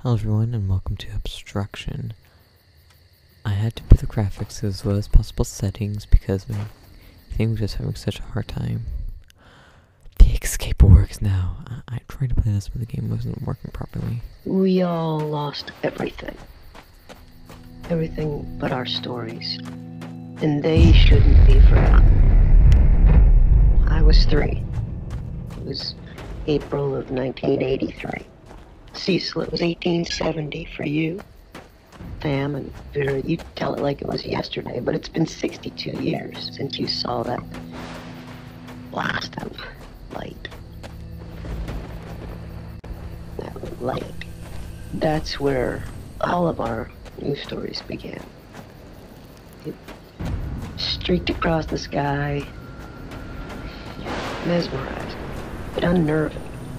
Hello everyone and welcome to Obstruction. I had to put the graphics as low as possible settings because my thing was just having such a hard time. The escape works now. I tried to play this but the game wasn't working properly. We all lost everything. Everything but our stories. And they shouldn't be forgotten. I was 3. It was April of 1983. Cecil, it was 1870 for you. Pam and Vera, you tell it like it was yesterday, but it's been 62 years since you saw that blast of light. That light. That's where all of our news stories began. It streaked across the sky, mesmerizing, but unnerving.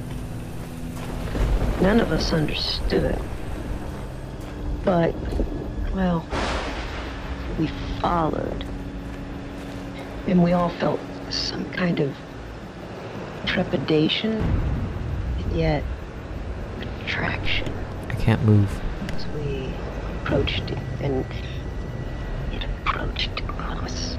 None of us understood. But, well, we followed. And we all felt some kind of trepidation, and yet attraction. I can't move. As we approached it, and it approached us.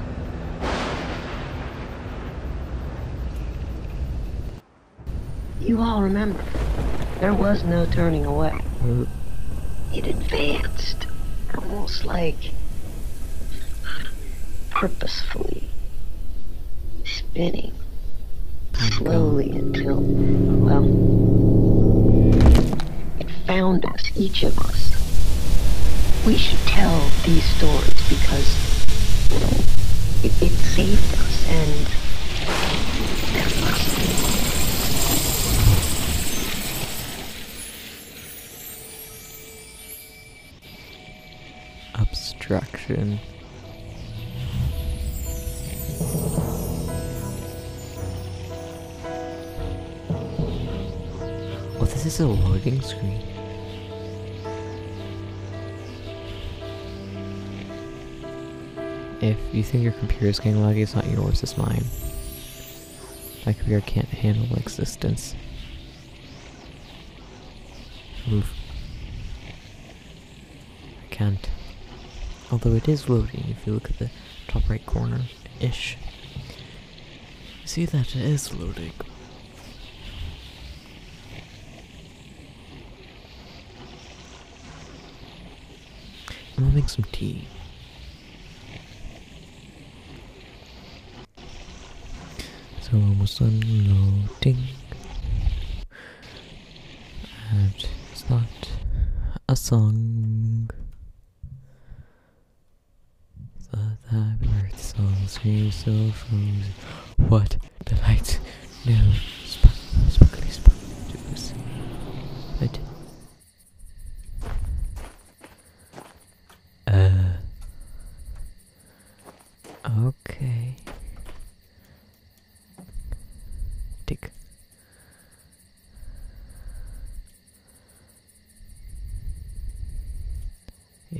You all remember, there was no turning away. It advanced, almost like purposefully spinning slowly until, well, it found us, each of us. We should tell these stories because it saved us, and there must be. Obstruction. Oh, this is a loading screen. If you think your computer is getting laggy, it's not yours, it's mine. My computer can't handle existence. Move. I can't. Although it is loading, if you look at the top right corner-ish. You see that it is loading. I'm gonna make some tea. So almost unloading. And it's not a song. The happy birthday song screams so frozen. What delight? No, sparkly juice. What? Okay. Tick. Yeah.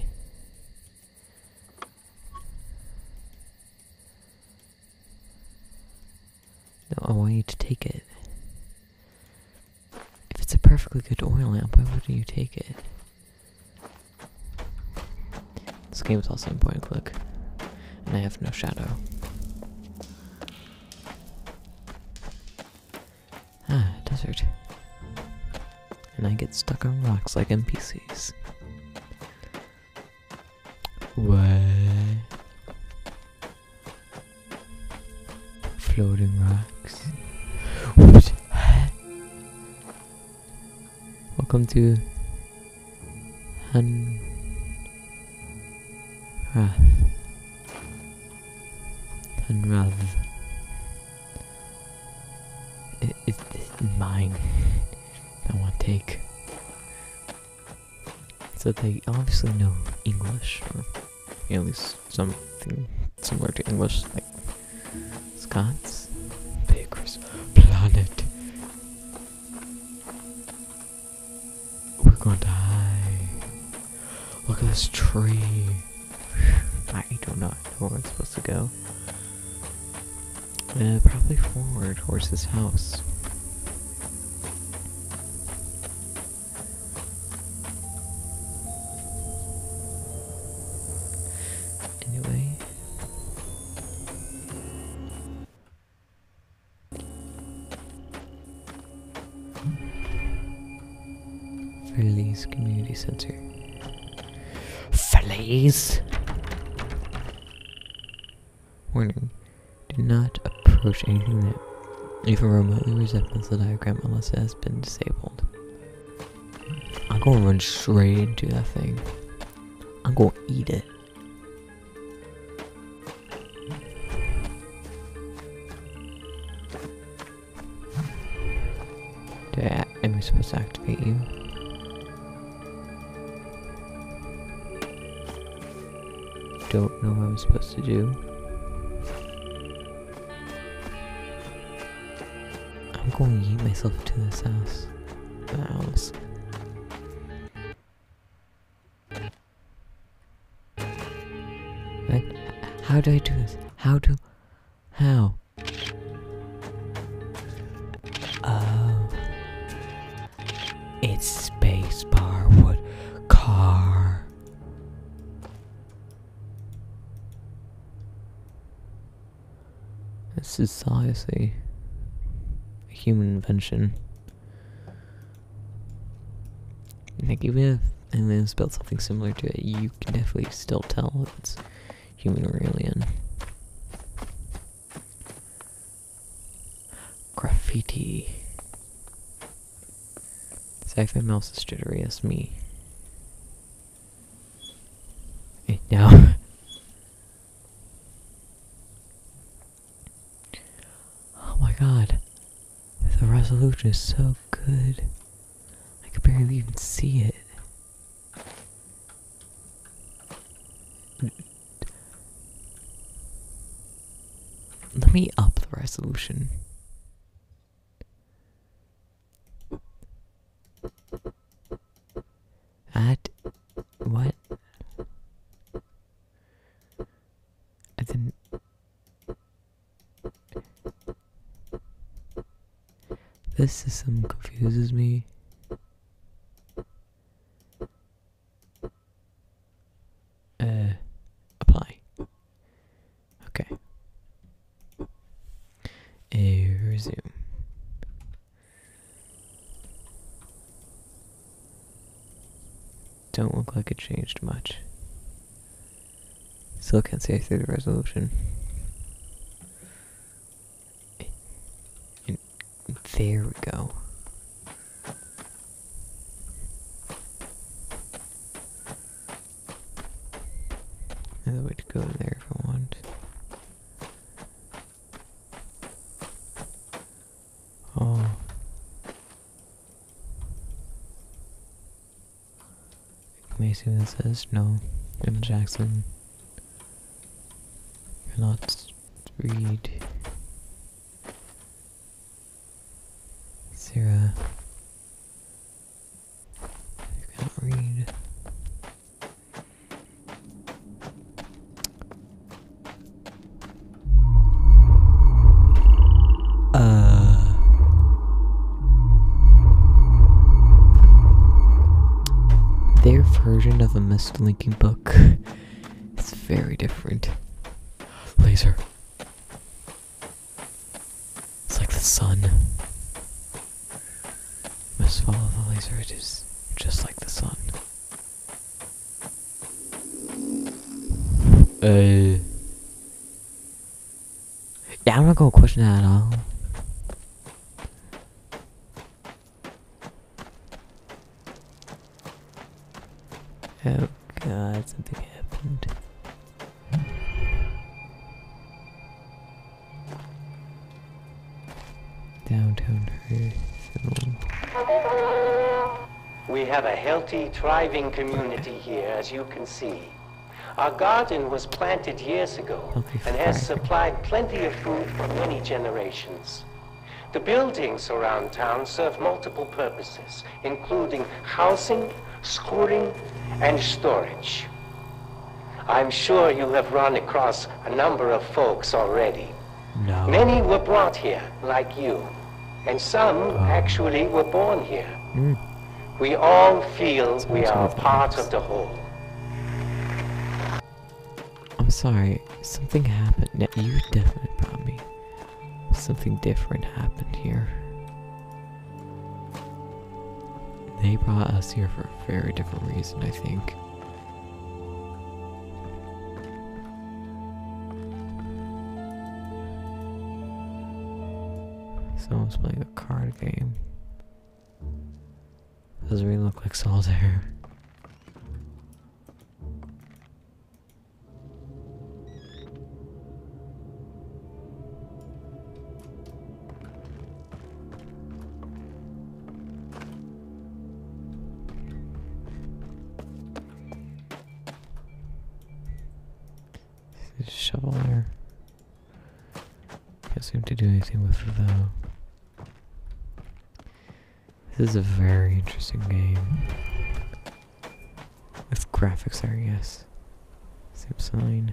No, I want you to take it. If it's a perfectly good oil lamp, why wouldn't you take it? This game is also in point and click, and I have no shadow. Ah, desert. And I get stuck on rocks like NPCs. What? Floating rocks. What? Welcome to Hunrath. It's mine. I want to take. So they obviously know English, or at least something similar to English, like Scots. Pig's planet. We're going to die. Look at this tree. I do not know where I'm supposed to go. Probably forward towards this house. Feliz Community Center. Feliz! Warning. Do not approach anything that even remotely resembles the diagram unless it has been disabled. I'm gonna run straight into that thing. I'm gonna eat it. Am I supposed to activate you? Don't know what I'm supposed to do. I'm going to eat myself to this house. Like, how do I do this? How? Oh. It's spacebar wood car. This is obviously a human invention. Like, even if aliens built something similar to it, you can definitely still tell if it's human or alien. Graffiti. Sci-fi mouse is jittery as me. Hey, now. Oh my god. The resolution is so good. I could barely even see it. Let me up the resolution. What? I didn't. This system confuses me. Apply. Okay. Resume. Don't look like it changed much. Still can't see through the resolution. And there we go. Another way to go in there if I want. Oh. Can you see what it says? No. Emma Jackson. Cannot read. Sarah. You cannot read. Their version of a mislinking book is very different. Laser. It's like the sun. Must follow the laser, it is just like the sun. Yeah, I'm not gonna question that at all. Oh god, something happened. Downtown Hurricane. We have a healthy, thriving community here, as you can see. Our garden was planted years ago and has supplied plenty of food for many generations. The buildings around town serve multiple purposes, including housing, schooling, and storage. I'm sure you have run across a number of folks already. No. Many were brought here, like you, and some actually were born here. We all feel we are a part of the whole. I'm sorry, something happened. Yeah, you definitely brought me. Something different happened here. They brought us here for a very different reason, I think. Someone's playing a card game. Doesn't really look like solitaire. There's a shovel there. Can't seem to do anything with it though. This is a very interesting game. With graphics there, yes. Same sign.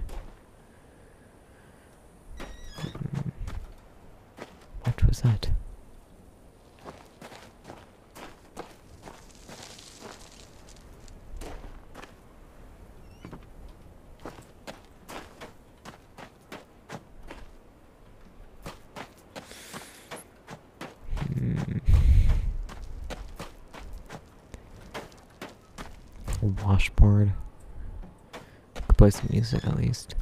What was that? A washboard. Could play some music at least.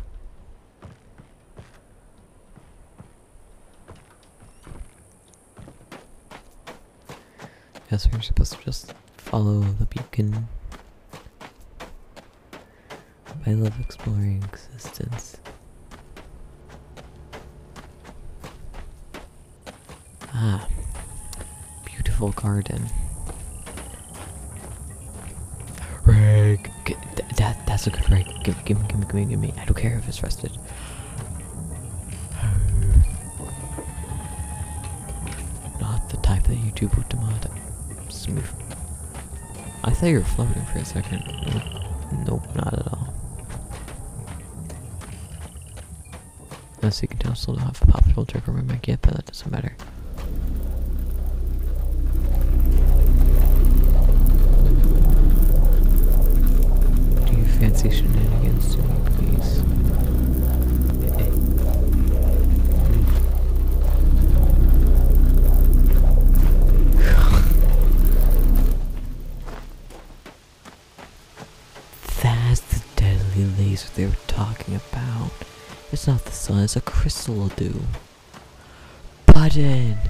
Yes, we're supposed to just follow the beacon. I love exploring existence. Ah, beautiful garden. Rag. That's a good rag. Give me. I don't care if it's rusted. Not the type that YouTube would demand. Smooth. I thought you were floating for a second. Nope, not at all. As you can tell, I still don't have a pop filter for my mic yet, but that doesn't matter. Do you fancy shenanigans to me, please? That's the deadly laser they were talking about. It's not the sun, it's a crystal will do. Button!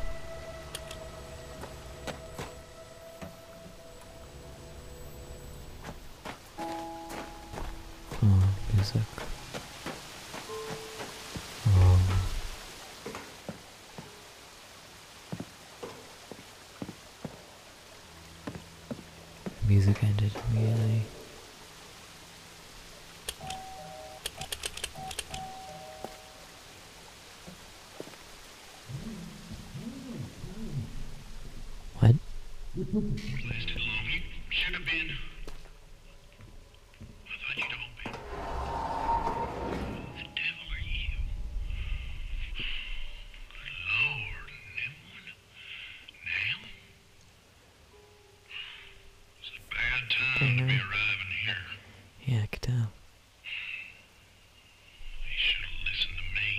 Oh, music. Oh. Music ended immediately. What? Last too long. You should have been. I thought you'd all been. The devil are you? Good Lord, new one? Now? It's a bad time to be arriving here. Yeah, I could tell. You should have listened to me.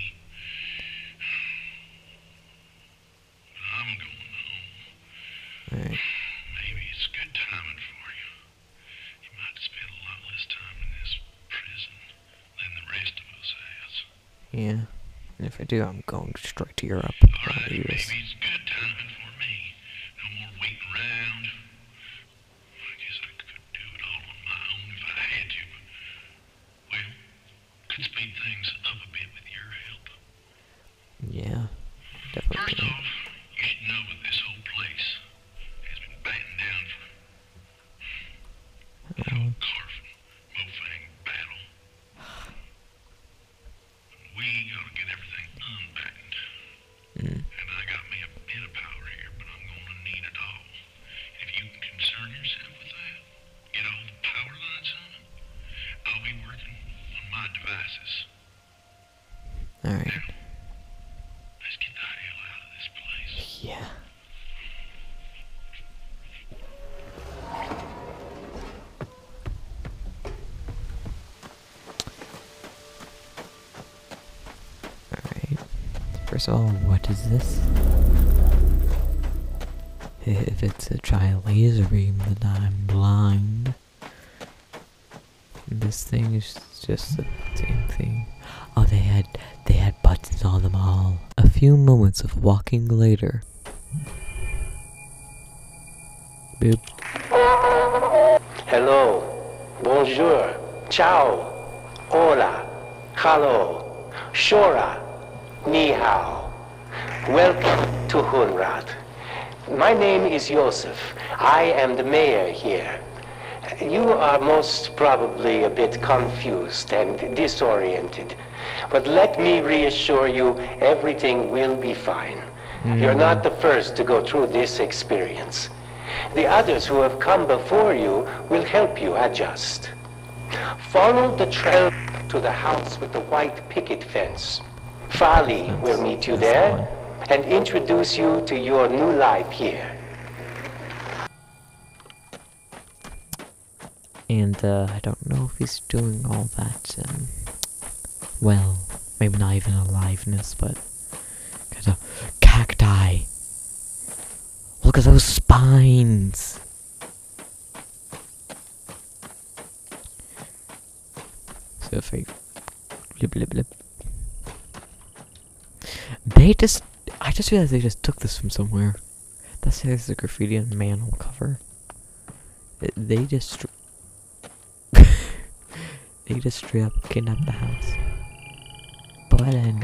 I'm going home. Alright. Maybe it's good timing for you. You might spend a lot less time in this prison than the rest of us has. Yeah. And if I do, I'm going straight to Europe. Alright, Not maybe US. it's good timing for me. No more waiting around. I guess I could do it all on my own if I had to, but, well, could speed things up a bit with your help. Yeah. Definitely. First could. off, you should know that this whole place has been battened down for the old Carfin Mofang battle. We gotta get everything unbattened. And I got me a bit of power here, but I'm gonna need it all. If you can concern yourself with that, get all the power lines on it, I'll be working on my devices. Alright. Let's get the hell out of this place. Yeah. Alright. First of all, what is this? If it's a giant laser beam, then I'm blind. This thing is just the same thing. Oh, they had buttons on them all. A few moments of walking later. Boop. Hello, bonjour, ciao, hola, hello, shora, ni hao. Welcome to Hunrat. My name is Joseph. I am the mayor here. You are most probably a bit confused and disoriented. But let me reassure you, everything will be fine. You're not the first to go through this experience. The others who have come before you will help you adjust. Follow the trail to the house with the white picket fence. Fali will meet you there and introduce you to your new life here. And I don't know if he's doing all that, well, maybe not even aliveness, but kind of cacti. Look at those spines. So if I blip blip blip. I just realized they just took this from somewhere. That says the graffiti on the manhole cover. They just they just straight up kidnapped the house. But then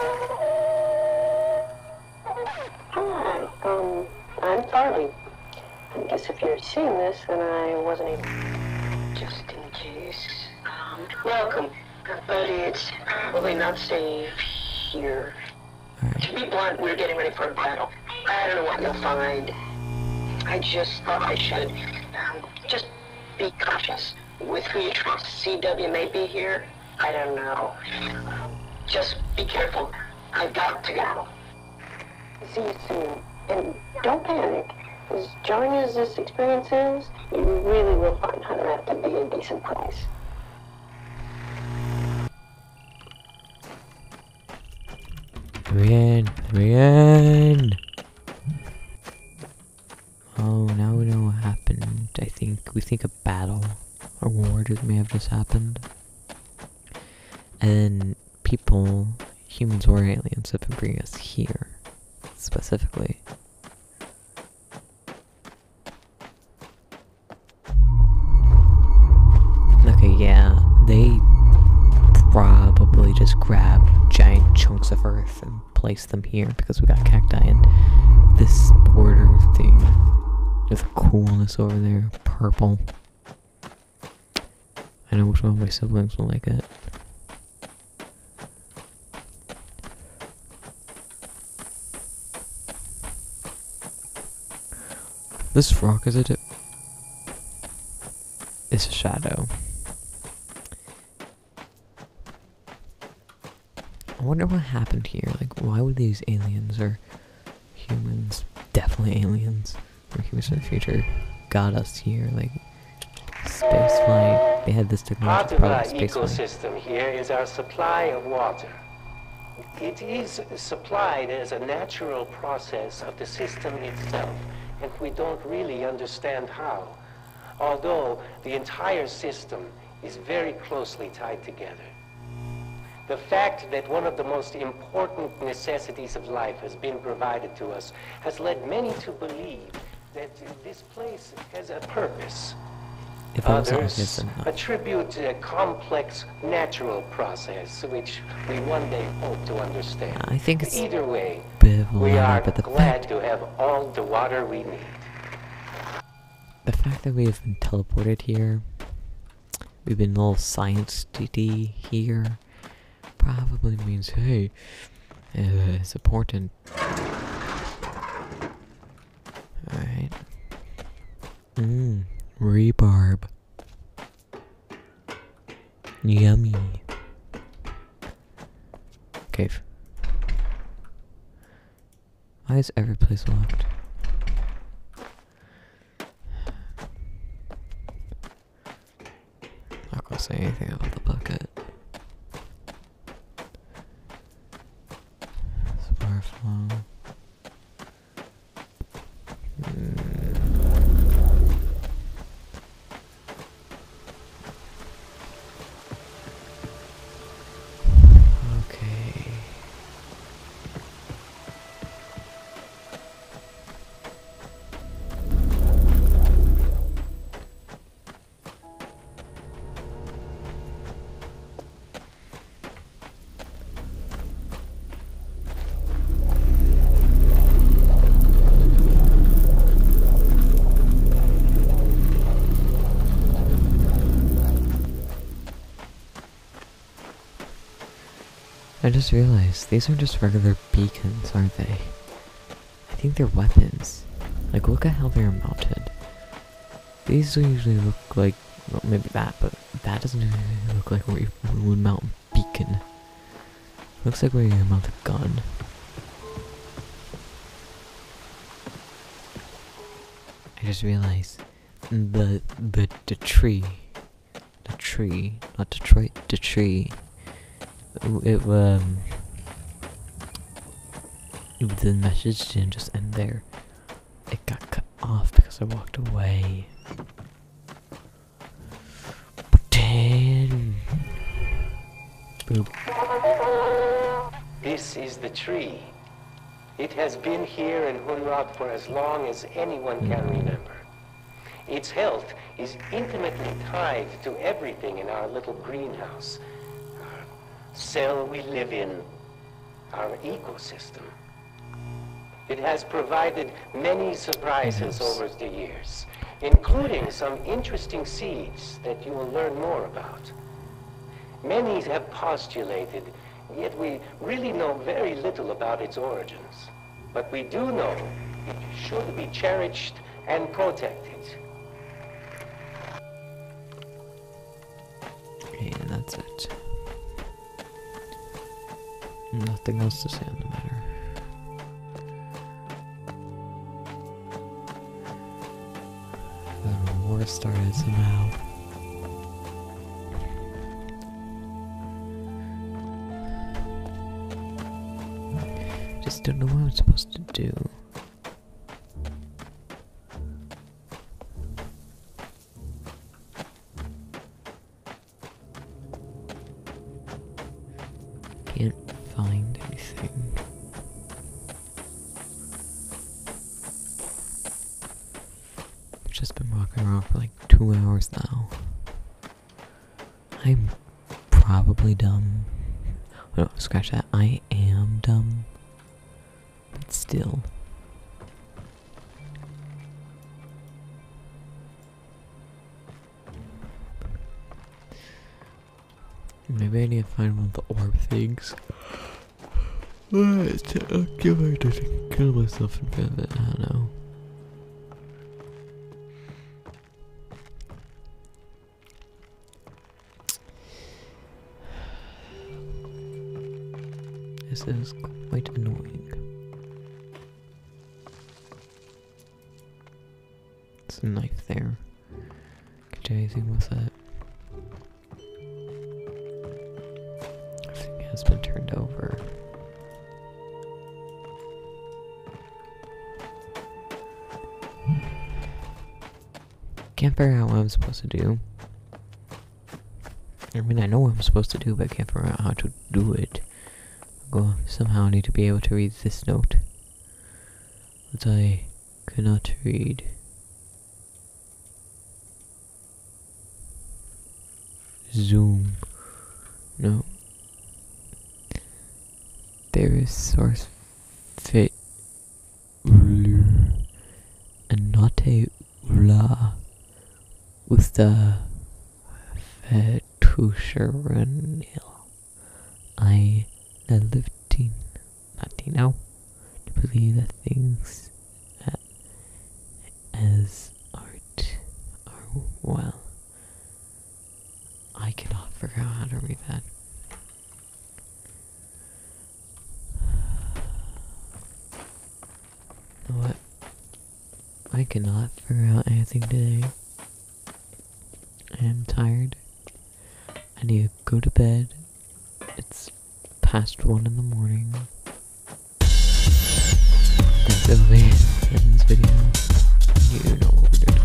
Hi, I'm Farley. I guess if you're seeing this, then I wasn't able. Just in case. Welcome. But it's probably not safe here. To be blunt, we're getting ready for a battle. I don't know what you'll find. I just thought I should. Just be cautious with who you trust. CW may be here. I don't know. Just be careful. I've got to go. See you soon. And don't panic. As jarring as this experience is, you really will find Hunter to be a decent place. We're in. Oh, now we know what happened. We think a battle or war may have just happened. And then people, humans or aliens, have been bringing us here, specifically. Okay, yeah, they probably just grabbed giant chunks of earth and placed them here because we got cacti and this border thing. There's a coolness over there, purple. I know which one of my siblings will like it. This rock is it's a shadow. I wonder what happened here. Like, why would these aliens or humans, definitely aliens, or humans in the future, got us here? Like, space flight. They had this technology. Part of our ecosystem here is our supply of water. It is supplied as a natural process of the system itself, and we don't really understand how. Although the entire system is very closely tied together. The fact that one of the most important necessities of life has been provided to us has led many to believe that this place has a purpose. Others attribute a complex natural process which we one day hope to understand. I think it's either way, we are glad to have all the water we need. The fact that we have been teleported here, we've been a little science-y here, probably means, hey, it's important. Alright. Rebarb. Yummy. Cave. Why is every place locked? Not gonna say anything about the bucket. Sparflow. I just realized these are just regular beacons, aren't they? I think they're weapons. Like, look at how they're mounted. These usually look like, well, maybe that, but that doesn't really look like where you would mount a beacon. Looks like where you mount a gun. I just realized the tree, not Detroit, the tree. The message didn't just end there. It got cut off because I walked away. Boop. This is the tree. It has been here in Hunrod for as long as anyone can remember. Its health is intimately tied to everything in our little greenhouse. Our cell we live in, our ecosystem. It has provided many surprises over the years, including some interesting seeds that you will learn more about. Many have postulated, yet we really know very little about its origins. But we do know it should be cherished and protected. And that's it. Nothing else to say on the matter. The war started somehow. Just don't know what I'm supposed to do. Can't find anything. I've just been walking around for like 2 hours now. I'm probably dumb. Oh, no, scratch that. I am dumb. But still. Maybe I need to find one of the orb things. I'll kill myself in front of it. I don't know. This is quite annoying. There's a knife there. Could do anything with it. Everything has been turned over. Can't figure out what I'm supposed to do. I mean, I know what I'm supposed to do, but I can't figure out how to do it. Somehow I need to be able to read this note. But I cannot read. Zoom. No. There is source fit and not a la with the fetusherenil. I lifting Latino to believe that things as art are well. I cannot figure out how to read that. You know what? I cannot figure out anything today. I am tired. I need to go to bed. It's past 1 in the morning. That's the latest in this video. You know what we're doing.